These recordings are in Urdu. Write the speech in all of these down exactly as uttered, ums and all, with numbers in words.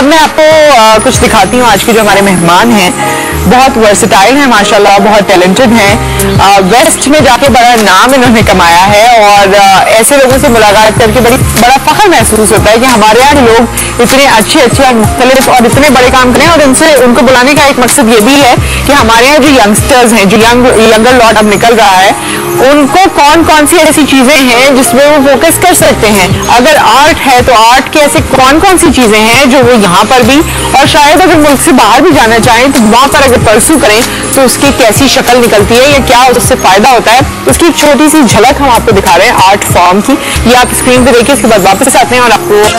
اب میں آپ کو کچھ دکھاتی ہوں. آج کے جو ہمارے مہمان ہیں بہت ورسٹائل ہیں ماشاءاللہ, بہت ٹیلنٹڈ ہیں. ویسٹ میں جا کے بڑا نام انہوں نے کمایا ہے, اور ایسے لوگوں سے ملاقات کر کے بڑی بڑا فخر محسوس ہوتا ہے کہ ہمارے یہاں لوگ اتنے اچھے اچھے اور مختلف اور اتنے بڑے کام کریں. اور ان سے ان کو بلانے کا ایک مقصد یہ بھی ہے کہ ہمارے یہاں جو ینگسٹرز ہیں, جو ینگ ینگر لاٹ اب نکل رہا ہے, ان کو کون کون سی ایسی چیزیں ہیں جس میں وہ فوکس کر سکتے ہیں. اگر آرٹ ہے تو آرٹ کے ایسے کون کون سی چیزیں ہیں جو وہ یہاں پر بھی, اور شاید اگر ملک سے باہر بھی جانا چاہیں تو وہاں پر اگر پرسو کریں تو اس کی کیسی شکل نکلتی ہے یا کیا اس سے فائدہ ہوتا ہے. اس کی ایک چھوٹی سی جھلک ہم آپ کو دکھا رہے ہیں آرٹ فارم کی. یہ آپ اسکرین پہ دیکھیں, اس کے بعد واپس آتے ہیں اور آپ کو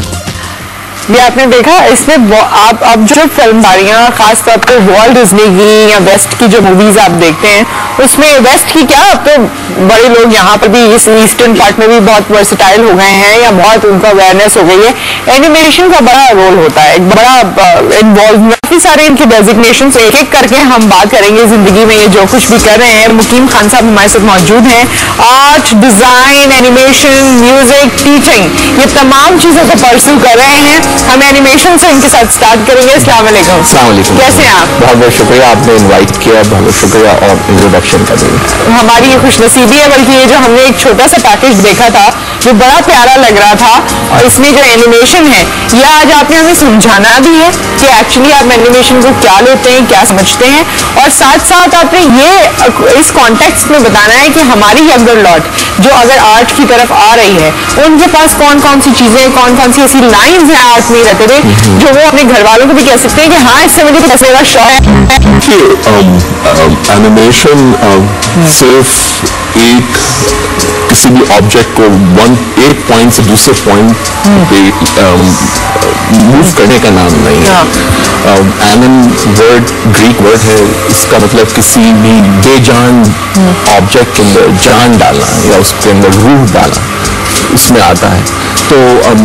یہ آپ نے دیکھا اس میں آپ اب جو فلم داریاں خاص طور پہ والٹ ڈزنی کی یا ویسٹ کی جو موویز آپ دیکھتے ہیں, اس میں ویسٹ کی کیا اب تو بڑے لوگ یہاں پر بھی اس ایسٹرن پارٹ میں بھی بہت ورسٹائل ہو گئے ہیں یا بہت ان کا اویئرنیس ہو گئی ہے. اینیمیشن کا بڑا رول ہوتا ہے, ایک بڑا انوالو, کافی سارے ان کے ڈیزگنیشنز ایک ایک کر کے ہم بات کریں گے زندگی میں یہ جو کچھ بھی کر رہے ہیں. مقیم خان صاحب ہمارے ساتھ موجود ہیں. Art, design, animation, music, teaching, یہ تمام چیزوں کو پرسو کر رہے ہیں. ہم اینیمیشن سے ان کے ساتھ سٹارٹ کریں گے. السلام علیکم. السلام علیکم. کیسے ہیں آپ؟ بہت بہت شکریہ, آپ نے انوائٹ کیا, بہت بہت شکریہ اور انٹروڈکشن کا دیں. ہماری یہ خوش نصیبی ہے, بلکہ یہ جو ہم نے ایک چھوٹا سا پیکج دیکھا تھا جو بڑا پیارا لگ رہا تھا, اور اس میں جو اینیمیشن ہے یہ آج آپ نے ہمیں سمجھانا بھی ہے کہ ایکچولی آپ اینیمیشن کو کیا لیتے ہیں, کیا سمجھتے ہیں, اور ساتھ ساتھ آپ نے یہ اس کانٹیکسٹ میں بتانا ہے کہ ہماری ینگر لاٹ جو اگر آرٹ کی طرف آ رہی ہے ان کے پاس کون کون سی چیزیں, کون کون سی ایسی لائنز ہیں آرٹ میں رہتے ہوئے جو وہ اپنے گھر والوں کو بھی کہہ سکتے ہیں کہ ہاں اس سے مجھے پیسے کا شوق ہے. اینیمیشن صرف ایک کسی بھی آبجیکٹ کو ون ایک پوائنٹ سے دوسرے پوائنٹ پہ موو کرنے کا نام نہیں ہے. اینم ورڈ گریک ورڈ ہے, اس کا مطلب کسی بھی بے جان آبجیکٹ کے اندر جان ڈالنا یا اس کے اندر روح ڈالنا, اس میں آتا ہے. تو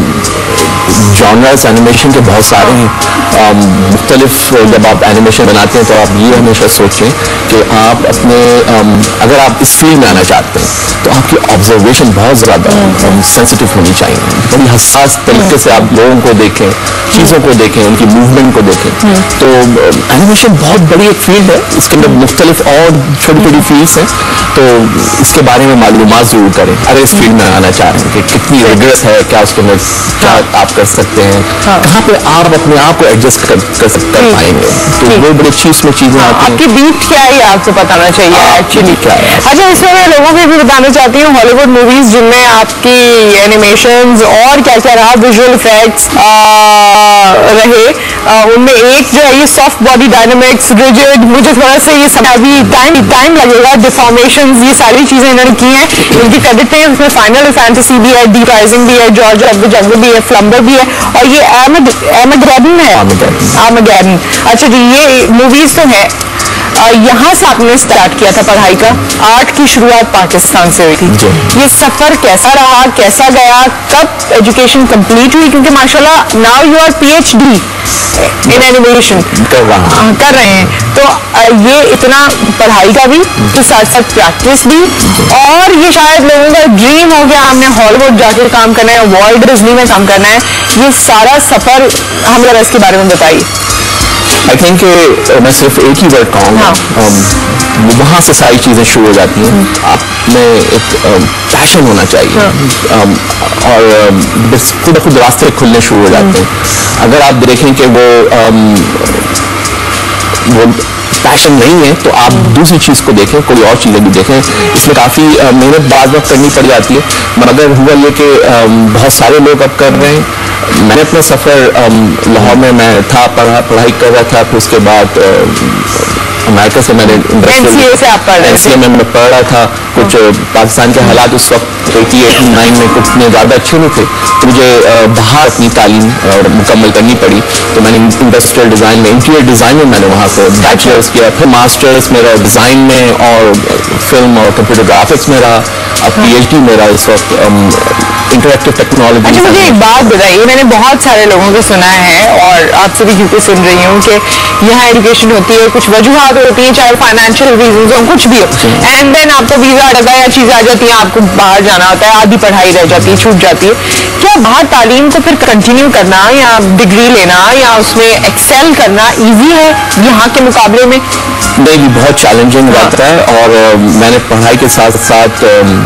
جانرز اینیمیشن کے بہت سارے ہیں مختلف. جب آپ اینیمیشن بناتے ہیں تو آپ یہ ہمیشہ سوچیں کہ آپ اپنے اگر آپ اس فیلڈ میں آنا چاہتے ہیں تو آپ کی آبزرویشن بہت زیادہ سینسٹیو ہونی چاہیے, بڑی حساس طریقے سے آپ لوگوں کو دیکھیں, چیزوں کو دیکھیں, ان کی موومنٹ کو دیکھیں. تو اینیمیشن بہت بڑی ایک فیلڈ ہے, اس کے اندر مختلف اور چھوٹی چھوٹی فیلڈس ہیں. تو اس کے بارے میں معلومات ضرور کریں اگر اس فیلڈ میں آنا چاہ رہے ہیں کہ کتنی ریگرس ہے, کیا اس کے اندر کیا آپ کر سکتے ہیں, کہاں پہ آپ اپنے آپ کو ایڈجسٹ کر کر پائیں گے. تو وہ بڑی اچھی اس میں چیزیں آتی ہیں. آپ کی بیٹ کیا ہے آپ کو بتانا چاہیے ایکچولی کیا ہے. اچھا, اس میں میں لوگوں کو بھی بتانا چاہتی ہوں ہالی ووڈ موویز جن میں آپ کی اینیمیشنز اور کیا کیا رہا, ویژول افیکٹس رہے, ان میں ایک جو ہے یہ سافٹ باڈی ڈائنامکس, ریجڈ, مجھے تھوڑا سا یہ سب ابھی ٹائم ٹائم لگے گا, ڈیفارمیشنز, یہ ساری چیزیں انہوں نے کی ہیں. ان کی کریڈٹ ہیں, اس میں فائنل فینٹیسی بھی ہے, ڈی رائزنگ بھی ہے, جارج آف دی جنگل بھی ہے, فلمبر بھی ہے, اور یہ آرمیگیڈن ہے. آرمیگیڈن. اچھا جی, یہ موویز تو ہے. یہاں سے آپ نے اسٹارٹ کیا تھا پڑھائی کا, آرٹ کی شروعات پاکستان سے ہوئی تھی. یہ سفر کیسا رہا, کیسا گیا, کب ایجوکیشن کمپلیٹ ہوئی, کیونکہ ماشاءاللہ now you are P H D in animation کر رہے ہیں, تو یہ اتنا پڑھائی کا بھی تو ساتھ ساتھ پریکٹس بھی, اور یہ شاید لوگوں کا ڈریم ہو گیا ہم نے ہالی ووڈ جا کے کام کرنا ہے, والٹ ڈزنی میں کام کرنا ہے. یہ سارا سفر ہم ذرا اس کے بارے میں بتائیے. آئی تھنک کہ میں صرف ایک ہی ورڈ کہوں گا, وہاں سے ساری چیزیں شروع ہو جاتی ہیں. آپ میں ایک پیشن ہونا چاہیے, اور بس خود خود راستے کھلنے شروع ہو جاتے ہیں. اگر آپ دیکھیں کہ وہ وہ پیشن نہیں ہے تو آپ دوسری چیز کو دیکھیں, کوئی اور چیزیں بھی دیکھیں. اس میں کافی محنت بعض وقت کرنی پڑ جاتی ہے, مگر ہوا یہ کہ بہت سارے لوگ اب کر رہے ہیں. میں نے اپنا سفر لاہور میں میں تھا, پڑھا پڑھائی کر رہا تھا, پھر اس کے بعد امریکہ سے میں نے این سی اے میں میں پڑھ رہا تھا. کچھ پاکستان کے حالات اس وقت ایٹی ایٹی نائن میں کچھ اتنے زیادہ اچھے نہیں تھے, تو مجھے باہر اپنی تعلیم مکمل کرنی پڑی. تو میں نے انڈسٹریل ڈیزائن میں, انٹیریئر ڈیزائن میں میں نے وہاں سے بیچلرس کیا, پھر ماسٹرس میرا ڈیزائن میں اور فلم اور کمپیوٹر گرافکس میں رہا, اب پی ایچ ڈی میرا اس وقت انٹریکٹیو ٹیکنالوجی. اچھا مجھے ایک بات بتائیے, میں نے بہت سارے لوگوں کو سنا ہے اور آپ سے بھی کیونکہ سن رہی ہوں کہ یہاں ایجوکیشن ہوتی ہے, کچھ وجوہات ہوتی ہیں, چاہے فائنینشیل ریزنز ہوں, کچھ بھی ہو, اینڈ دین آپ کو ویزا آ جاتا ہے یا چیزیں آ جاتی ہیں, آپ کو باہر جانا ہوتا ہے, آدھی پڑھائی رہ جاتی ہے, چھوٹ جاتی ہے. کیا باہر تعلیم کو پھر کنٹینیو کرنا یا ڈگری لینا یا اس میں ایکسیل کرنا ایزی ہے یہاں کے مقابلے میں؟ نہیں, بھی بہت چیلنجنگ رہتا ہے, اور میں نے پڑھائی کے ساتھ ساتھ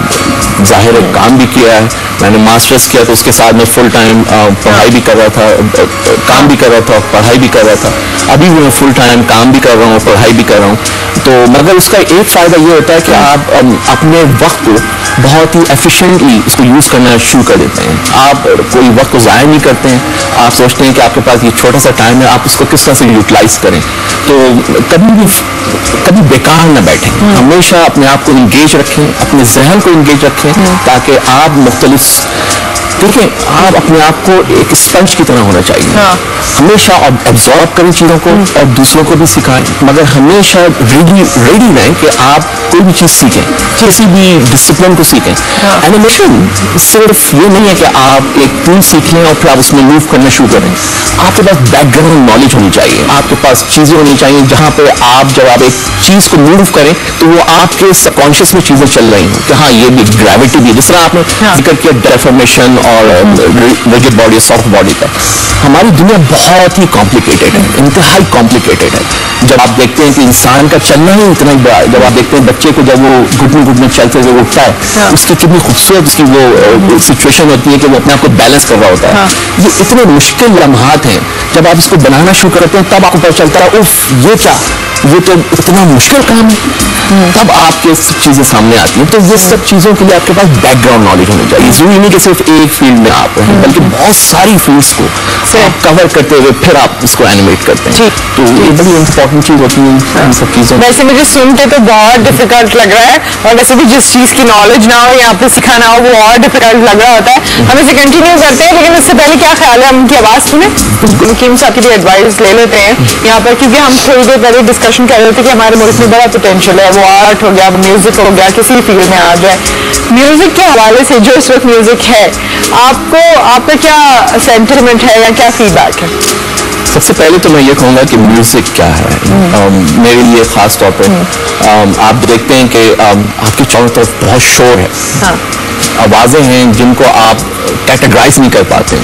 ظاہر کام بھی کیا ہے. میں نے ماسٹرز کیا تو اس کے ساتھ میں فل ٹائم پڑھائی بھی کر رہا تھا, کام بھی کر رہا تھا, پڑھائی بھی کر رہا تھا. ابھی بھی میں فل ٹائم کام بھی کر رہا ہوں, پڑھائی بھی کر رہا ہوں. تو مگر اس کا ایک فائدہ یہ ہوتا ہے کہ آپ اپنے وقت کو بہت ہی ایفیشینٹلی اس کو یوز کرنا شروع کر دیتے ہیں. آپ کوئی وقت کو ضائع نہیں کرتے ہیں. آپ سوچتے ہیں کہ آپ کے پاس یہ چھوٹا سا ٹائم ہے, آپ اس کو کس طرح سے یوٹیلائز کریں. تو کبھی بھی کبھی بیکار نہ بیٹھیں, ہمیشہ اپنے آپ کو انگیج رکھیں, اپنے ذہن کو انگیج رکھیں, تاکہ آپ مختلف دیکھیں, آپ اپنے آپ کو ایک اسپنج کی طرح ہونا چاہیے. ہمیشہ ایبزارب کریں چیزوں کو اور دوسروں کو بھی سکھائیں, مگر ہمیشہ ریڈی ریڈی رہیں کہ آپ کوئی بھی چیز سیکھیں, کسی بھی ڈسپلن کو سیکھیں. اینیمیشن صرف یہ نہیں ہے کہ آپ ایک ٹول سیکھ لیں اور پھر آپ اس میں موو کرنا شروع کریں. آپ کے پاس بیک گراؤنڈ نالج ہونی چاہیے, آپ کے پاس چیزیں ہونی چاہیے جہاں پہ آپ جب آپ ایک چیز کو موو کریں تو وہ آپ کے سب کانشیس میں چیزیں چل رہی ہوں کہ ہاں یہ بھی گریوٹی بھی, جس طرح آپ نے ذکر کیا ڈیفارمیشن اور ریجڈ باڈی, سافٹ باڈی کا. ہماری دنیا بہت ہی کمپلیکیٹڈ ہے, انتہائی کمپلیکیٹڈ ہے. جب آپ دیکھتے ہیں کہ انسان کا چلنا ہی اتنا ہی بڑا ہے, جب آپ دیکھتے ہیں بچے کو جب وہ گھٹنے گھٹنے چلتے ہوئے اٹھتا ہے, اس کی کتنی خوبصورت اس کی وہ سچویشن ہوتی ہے کہ وہ اپنے آپ کو بیلنس کر رہا ہوتا ہے. یہ اتنے مشکل لمحات ہیں, جب آپ اس کو بنانا شروع کرتے ہیں تب آپ کو پتہ چلتا ہے اوف یہ کیا, یہ تو اتنا مشکل کام ہے, تب آپ کے چیزیں سامنے آتی ہیں. تو یہ سب چیزوں کے لیے آپ کے پاس بیک گراؤنڈ نالج ہونی چاہیے. ضروری نہیں کہ صرف ایک فیلڈ میں آپ رہیں, بلکہ بہت ساری فیلڈس کو آپ کور کرتے ہوئے پھر آپ اس کو اینیمیٹ کرتے ہیں. تو یہ بڑی امپورٹنٹ چیز ہوتی ہے ان سب چیزوں. ویسے مجھے سن کے تو بہت ڈیفیکلٹ لگ رہا ہے, اور ویسے بھی جس چیز کی نالج نہ ہو یا آپ کو سکھانا ہو وہ اور ڈیفیکلٹ لگ رہا ہوتا ہے. ہم اسے کنٹینیو کرتے ہیں, لیکن اس سے پہلے کیا خیال ہے ہم ان کی آواز سنیں, مقیم صاحب کی بھی ایڈوائز لے لیتے ہیں یہاں پر, کیونکہ ہم تھوڑی دیر پہلے ڈسکشن کر رہے تھے کہ ہمارے ملک میں بڑا پوٹینشیل ہے. وہ آرٹ ہو گیا, میوزک ہو گیا, کسی فیلڈ میں آ جائے. میوزک کے حوالے سے جو اس وقت میوزک ہے, آپ کو آپ کا کیا سینٹیمنٹ ہے یا کیا فیڈ بیک ہے؟ سب سے پہلے تو میں یہ کہوں گا کہ میوزک کیا ہے میرے لیے خاص طور پہ. آپ دیکھتے ہیں کہ آپ کی چاروں طرف بہت شور ہے, آوازیں ہیں جن کو آپ کیٹیگرائز نہیں کر پاتے.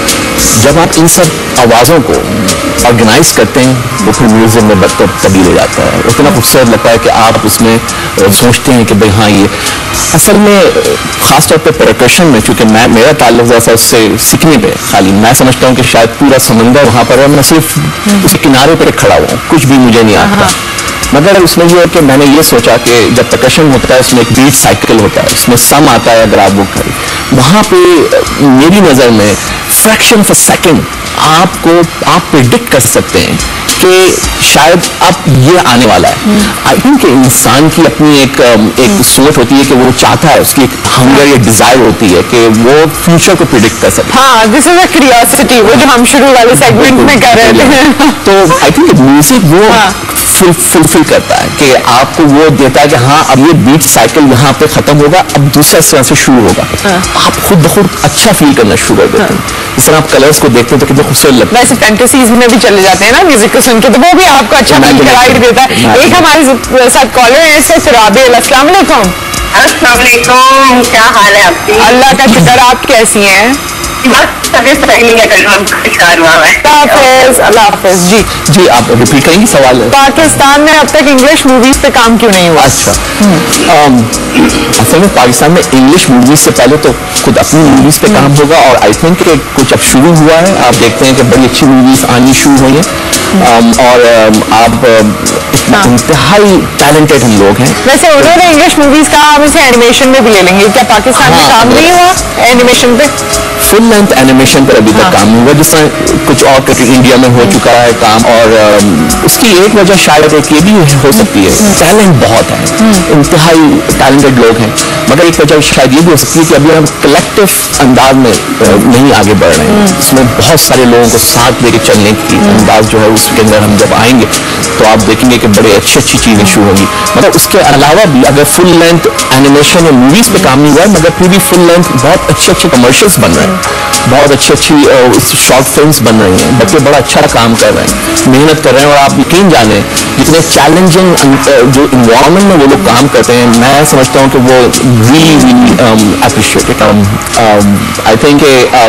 جب آپ ان سب آوازوں کو آرگنائز کرتے ہیں وہ پھر میوزک میں تبدیل ہو جاتا ہے. اتنا خوبصورت لگتا ہے کہ آپ اس میں سوچتے ہیں کہ بھائی ہاں یہ اصل میں خاص طور پہ پرکشن میں, چونکہ میں میرا تعلق ہوا تھا اس سے سیکھنے پہ, خالی میں سمجھتا ہوں کہ شاید پورا سمندر وہاں پر ہے, میں صرف اس کے کنارے پہ کھڑا ہوا ہوں, کچھ بھی مجھے نہیں آتا. مگر اس میں یہ ہے کہ میں نے یہ سوچا کہ جب پرکشن ہوتا ہے اس میں ایک بیٹ سائیکل ہوتا ہے, اس میں سم آتا ہے اگر آپ وہ کریں, وہاں پہ میری نظر میں فریکشن آف اے سیکنڈ آپ کو آپ پریڈکٹ کر سکتے ہیں کہ شاید اب یہ آنے والا ہے. آئی تھنک کہ انسان کی اپنی ایک ایک سوچ ہوتی ہے کہ وہ چاہتا ہے, اس کی ایک ہنگر یا ڈیزائر ہوتی ہے کہ وہ فیوچر کو پریڈکٹ کر سکے. ہاں, دس از اے کیوریوسٹی, وہ جو ہم شروع والے سیگمنٹ میں کر رہے تھے. تو آئی تھنک کہ میوزک وہ فلفل کرتا ہے کہ آپ کو وہ دیتا ہے کہ ہاں اب یہ بیٹ سائیکل یہاں پہ ختم ہوگا, اب دوسرا طرح سے شروع ہوگا. آپ خود بخود اچھا فیل کرنا شروع کر دیتے ہیں. جس طرح آپ کلرس کو دیکھتے ہیں تو کتنے خوبصورت لگتا ہے. ویسے فینٹیسیز میں بھی چلے جاتے ہیں نا میوزک کو سن کے, تو وہ بھی آپ کو اچھا فیل کرائے دیتا ہے. ایک ہمارے ساتھ کالر ہیں اس وقت رابع. السلام علیکم. السلام علیکم, کیا حال ہے آپ کی؟ اللہ کا شکر, آپ کیسی ہیں؟ بس طبیعت صحیح نہیں ہے, کل ہم شکار ہوا ہے. اللہ حافظ. اللہ حافظ. جی جی آپ ریپیٹ کریں گے سوال. پاکستان میں اب تک انگلش موویز پہ کام کیوں نہیں ہوا؟ اچھا, اصل میں پاکستان میں انگلش موویز سے پہلے تو خود اپنی موویز پہ کام ہوگا, اور آئی تھنک کہ کچھ اب شروع ہوا ہے. آپ دیکھتے ہیں کہ بڑی اچھی موویز آنی شروع ہوئی ہیں, اور آپ انتہائی ٹیلنٹڈ ہم لوگ ہیں. ویسے انہوں نے انگلش موویز کا ہم اسے اینیمیشن میں بھی لے لیں گے, کیا پاکستان میں کام نہیں ہوا اینیمیشن پہ؟ فل لینتھ اینیمیشن پر ابھی تک کام نہیں ہوا, جس طرح کچھ اور انڈیا میں ہو چکا ہے کام. اور اس کی ایک وجہ شاید ایک یہ بھی ہو سکتی ہے, ٹیلنٹ بہت ہے, انتہائی ٹیلنٹڈ لوگ ہیں, مگر ایک وجہ شاید یہ بھی ہو سکتی ہے کہ ابھی ہم کلیکٹو انداز میں نہیں آگے بڑھ رہے ہیں. اس میں بہت سارے لوگوں کو ساتھ لے کے چلنے کی انداز جو ہے اس کے اندر ہم جب آئیں گے تو آپ دیکھیں گے کہ بڑے اچھی اچھی چیزیں شروع ہوں گی. مطلب اس کے علاوہ بھی اگر فل لینتھ اینیمیشن اور موویز پہ کام نہیں ہوا ہے, مگر پھر بھی فل لینتھ بہت اچھے اچھے کمرشلس بن رہے ہیں, بہت اچھی اچھی شارٹ فلمس بن رہی ہیں, بچے بڑا اچھا کام کر رہے ہیں, محنت کر رہے ہیں. اور آپ یقین جانیں جتنے چیلنجنگ جو انوائرمنٹ میں وہ لوگ کام کرتے ہیں, میں سمجھتا ہوں کہ وہ really really appreciate. I think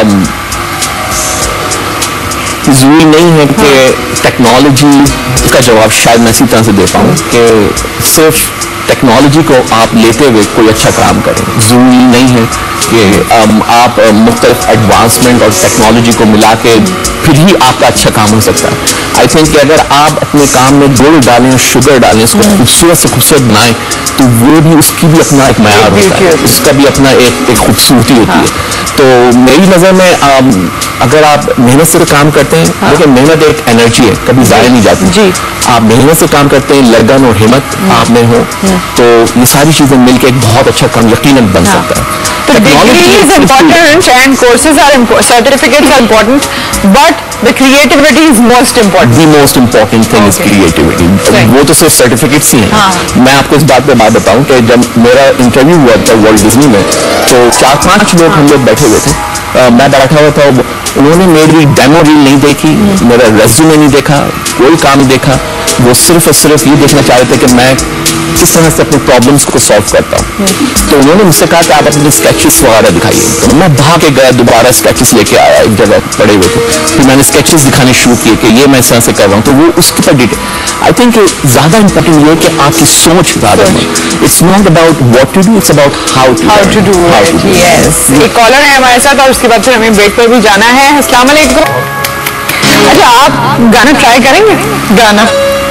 ضروری نہیں ہے کہ ٹیکنالوجی کا جواب شاید میں اسی طرح سے دے پاؤں کہ صرف ٹیکنالوجی کو آپ لیتے ہوئے کوئی اچھا کام کریں. ضروری نہیں ہے کہ آپ مختلف ایڈوانسمنٹ اور ٹیکنالوجی کو ملا کے پھر ہی آپ کا اچھا کام ہو سکتا ہے. آئی تھنک کہ اگر آپ اپنے کام میں گڑ ڈالیں اور شوگر ڈالیں, اس کو خوبصورت سے خوبصورت بنائیں, تو وہ بھی اس کی بھی اپنا ایک معیار ہوتا ہے, اس کا بھی اپنا ایک ایک خوبصورتی ہوتی ہے. تو میری نظر میں اگر آپ محنت سے کام کرتے ہیں, لیکن محنت ایک انرجی ہے, کبھی ضائع نہیں جاتی. آپ محنت سے کام کرتے ہیں, لگن اور ہمت آپ میں ہو, تو یہ ساری چیزیں مل کے ایک بہت اچھا کام یقیناً بن سکتا ہے. Degree is important and courses are important, certificates are important, but the creativity is most important. The most important thing is creativity. وہ تو صرف سرٹیفکیٹس ہی ہیں. میں آپ کو اس بات پہ بات بتاؤں کہ جب میرا انٹرویو ہوا تھا والٹ ڈزنی میں, تو چار پانچ لوگ ہم لوگ بیٹھے ہوئے تھے, میں بیٹھا ہوا تھا, انہوں نے میری ڈیمو ریل نہیں دیکھی, میرا ریزیومے نہیں دیکھا, کوئی کام نہیں دیکھا. وہ صرف اور صرف یہ دیکھنا چاہ رہے تھے کہ میں کس طرح سے اپنے پرابلمس کو سالو کرتا ہوں. تو انہوں نے مجھ سے کہا کہ آپ اپنے اسکیچز وغیرہ دکھائیے. تو میں بھاگ کے گیا, دوبارہ اسکیچز لے کے آیا, ایک جگہ پڑے ہوئے تھے, پھر میں نے اسکیچز دکھانے شروع کیے کہ یہ میں اس طرح سے کر رہا ہوں. تو وہ اس کے اوپر ڈیٹیل. آئی تھنک زیادہ امپورٹنٹ یہ ہے کہ آپ کی سوچ زیادہ ہے. It's not about what to do, it's about how to how to do it. Yes, ایک کالر ہے ہمارے ساتھ اور اس کے بعد پھر ہمیں بریک پر بھی جانا ہے. السلام علیکم. اچھا, آپ گانا ٹرائی کریں گے؟ گانا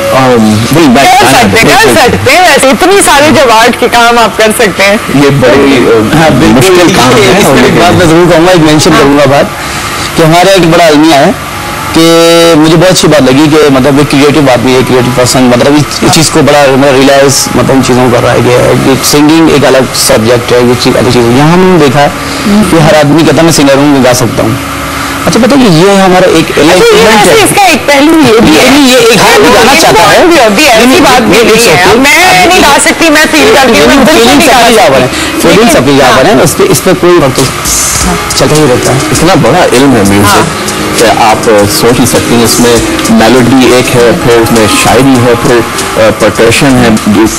کر سکتے کر سکتے ہیں ویسے اتنی سارے جو آرٹ کے کام آپ کر سکتے ہیں. یہ بڑی مشکل کام ہے. اس میں ایک بات میں ضرور کہوں گا, ایک مینشن کروں گا بات, کہ ہمارا ایک بڑا المیہ ہے کہ مجھے بہت اچھی بات لگی کہ مطلب ایک کریٹو آدمی ہے, کریٹو پرسن, مطلب اس چیز کو بڑا ریلائز مطلب ان چیزوں کو کر رہا ہے کہ سنگنگ ایک الگ سبجیکٹ ہے, یہ چیز الگ چیز ہے. یہاں ہم نے دیکھا کہ ہر آدمی کہتا ہے میں سنگر ہوں, میں گا سکتا ہوں. اچھا پتہ کہ یہ ہمارا ایک اس کا ایک پہلو یہ بھی ہے, یہ ایک گانا چاہتا ہے, ایسی بات بھی نہیں ہے میں نہیں گا سکتی, میں فیل کرتی ہوں, فیلنگ سب کی جاور ہے, اس پہ اس پہ کوئی وقت چلتا ہی رہتا ہے. اتنا بڑا علم ہے میوزک کہ آپ سوچ نہیں سکتی ہیں. اس میں میلوڈی ایک ہے, پھر اس میں شاعری ہے, پھر پرکشن ہے.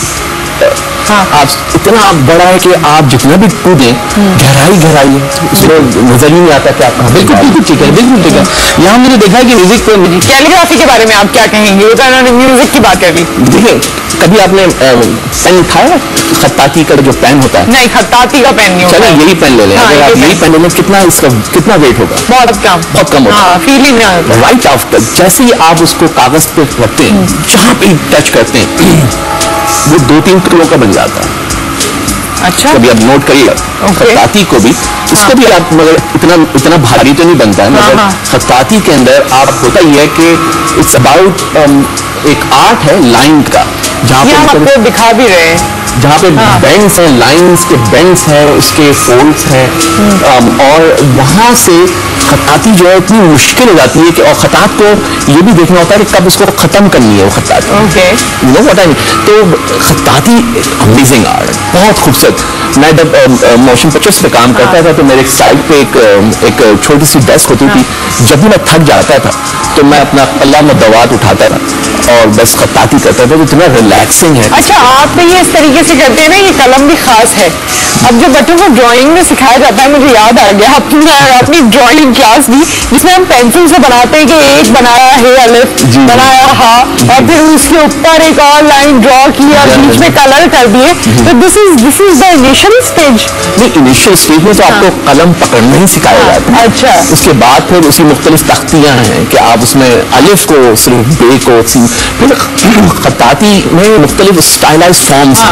آپ اتنا بڑا ہے کہ آپ جتنا بھی کودیں گہرائی گہرائی ہے, اس میں نظر ہی نہیں آتا کہ آپ بالکل بالکل ٹھیک ہے, بالکل ٹھیک ہے. یہاں میں نے دیکھا کہ میوزک پہ کیلیگرافی کے بارے میں آپ کیا کہیں گے؟ انہوں نے میوزک کی بات کر لی. دیکھیں, کبھی آپ نے پین اٹھایا, خطاطی کا جو پین ہوتا ہے؟ نہیں, خطاطی کا پین نہیں ہوتا. چلو یہی پین لے لیں, اگر آپ یہی پین لے لیں کتنا اس کا کتنا ویٹ ہوگا؟ بہت کم, بہت کم ہوتا ہے. فیلنگ رائٹ آفٹر جیسے ہی آپ اس کو کاغذ پہ رکھتے ہیں, جہاں پہ ٹچ کرتے ہیں وہ دو تین کلو کا بن جاتا ہے. اچھا, کبھی آپ نوٹ کریے گا خطاطی کو بھی, اس کو بھی آپ مگر اتنا اتنا بھاری تو نہیں بنتا ہے, مگر خطاطی کے اندر آپ ہوتا یہ ہے کہ اٹس اباؤٹ ایک آرٹ ہے لائن کا, جہاں پہ آپ کو دکھا بھی رہے ہیں, جہاں پہ بینڈس ہیں, لائنس کے بینڈس ہیں, اس کے فولڈس ہیں, اور وہاں سے خطاطی جو ہے اتنی مشکل ہو جاتی ہے کہ, اور خطاط کو یہ بھی دیکھنا ہوتا ہے کہ کب اس کو ختم کرنی ہے وہ خطاطی. نو پتا نہیں. تو خطاطی امیزنگ آرٹ, بہت خوبصورت. میں جب موشن پکچرس پہ کام کرتا تھا تو میرے سائڈ پہ ایک ایک چھوٹی سی ڈیسک ہوتی تھی. جب بھی میں تھک جاتا تھا تو میں اپنا پلہ مدوات اٹھاتا تھا اور بس خطاطی کرتا تھا, تو اتنا ریلیکسنگ ہے. اچھا, آپ یہ اس طریقے سے کرتے ہیں نا, یہ قلم بھی خاص ہے. اب جو بچوں کو ڈرائنگ میں سکھایا جاتا ہے, مجھے یاد آ گیا اپنی ڈرائنگ کلاس بھی, جس میں ہم پینسل سے بناتے ہیں کہ ایک بنایا ہے الف, بنایا ہا, اور پھر اس کے اوپر ایک اور لائن ڈرا کی اور بیچ میں کلر کر دیے. تو this is this is the initial stage. نہیں, انیشل اسٹیج میں تو آپ کو قلم پکڑنا ہی سکھایا جاتا ہے. اچھا, اس کے بعد پھر اسی مختلف تختیاں ہیں کہ آپ اس میں الف کو صرف بے کو سی, پھر خطاطی میں مختلف اسٹائلائز فارمس ہیں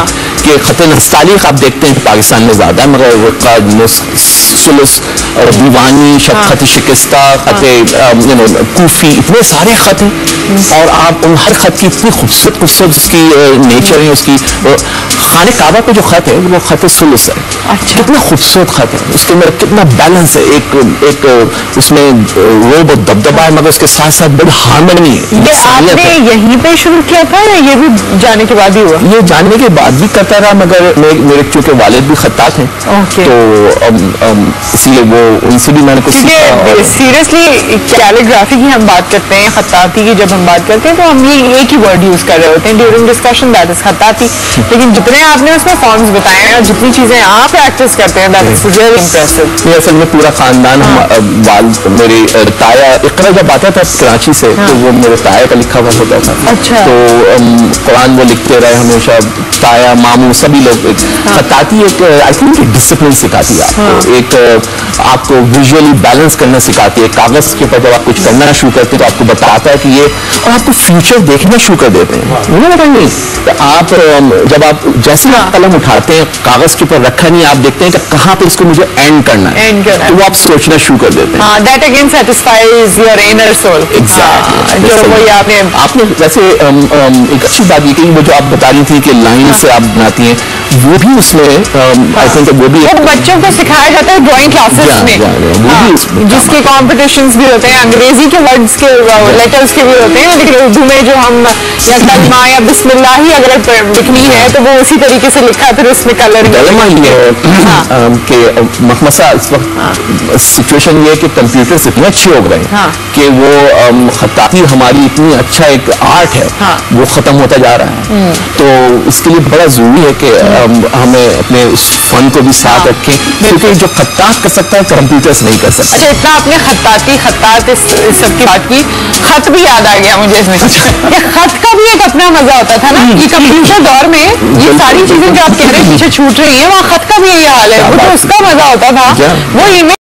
کے خط نستعلیق آپ دیکھتے ہیں پاکستان میں زیادہ ہے، مگر سلس اور دیوانی، خط شکستہ، خط کوفی، اتنے سارے خط ہیں، اور آپ ان ہر خط کی اتنی خوبصورت خوبصورت اس کی نیچر ہے. اس کی خانہ کعبہ پہ جو خط ہے وہ خط سلس ہے. کتنا خوبصورت خط ہے، اس کے اندر کتنا بیلنس ہے، ایک ایک اس میں روب و دبدبا ہے مگر اس کے ساتھ ساتھ بڑی ہارمنی ہے. یہ آپ نے یہیں پہ شروع کیا تھا یا یہ بھی جانے کے بعد ہی ہوا؟ یہ جاننے کے بعد بھی کرتا رہا، مگر میرے چونکہ والد بھی خطاط ہیں تو اسی لیے وہ ان سے بھی میں نے کچھ سیکھا. سیریسلی کیلیگرافی کی ہم بات کرتے ہیں، خطاطی کی جب ہم بات کرتے ہیں تو ہم یہ ایک ہی ورڈ یوز کر رہے ہوتے ہیں ڈیورنگ ڈسکشن، دیٹ از خطاطی. لیکن جتنے آپ نے اس میں فارمز بتائے ہیں اور جتنی چیزیں آپ پریکٹس کرتے ہیں دیٹ از ریئلی امپریسو. یہ اصل میں پورا خاندان والد میرے تایا اقرا جب آتا تھا کراچی سے تو وہ میرے تایا کا لکھا ہوا ہوتا تھا. اچھا. تو قرآن وہ لکھتے رہے ہمیشہ، تایا ماموں سبھی لوگ. خطاطی ایک آئی تھنک ڈسپلن سکھاتی ہے آپ کو، ایک آپ کو ویژولی بیلنس کرنا سکھاتی ہے. کاغذ کے اوپر جب آپ کچھ کرنا شروع کرتے ہیں تو آپ کو بتاتا ہے کہ یہ، اور آپ کو فیوچر دیکھنا شروع کر دیتے ہیں. نہیں آپ جب آپ جیسے قلم اٹھاتے ہیں کاغذ کے اوپر رکھا نہیں، آپ دیکھتے ہیں کہ کہاں پہ اس کو مجھے اینڈ کرنا ہے، تو وہ آپ سوچنا شروع کر دیتے ہیں. That again satisfies your inner soul. آپ نے ویسے ایک اچھی بات یہ کہ وہ جو آپ بتا رہی تھی کہ لائن سے آپ بناتی ہیں، وہ بھی اس میں آئی تھنک وہ بھی بچوں کو سکھایا جاتا ہے ڈرائنگ کلاسز میں، جس کے کمپٹیشنز بھی ہوتے ہیں، انگریزی کے ورڈز کے لیٹرز کے بھی ہوتے ہیں، لیکن اردو میں جو ہم یا کلمہ یا بسم اللہ ہی اگر لکھنی ہے تو وہ اسی طریقے سے لکھا، پھر اس میں کلر کہ مخمصہ اس وقت سچویشن یہ ہے کہ کمپیوٹر اتنے اچھے ہو گئے ہیں کہ وہ خطاطی ہماری اتنی اچھا ایک آرٹ ہے وہ ختم ہوتا جا رہا ہے. تو اس کے لیے بڑا ضروری ہے کہ ہمیں اپنے اس فن کو بھی ساتھ رکھیں، کیونکہ جو خطاط کر سکتا ہے کمپیوٹرز نہیں کر سکتا. اچھا، اتنا آپ نے خطاطی خطاط اس سب کی بات کی، خط بھی یاد آ گیا مجھے اس میں. یہ خط کا بھی ایک اپنا مزہ ہوتا تھا نا، یہ کمپیوٹر دور میں یہ ساری چیزیں جو آپ کہہ رہے ہیں پیچھے چھوٹ رہی ہیں، وہاں خط کا بھی یہی حال ہے. وہ جو اس کا مزہ ہوتا تھا وہ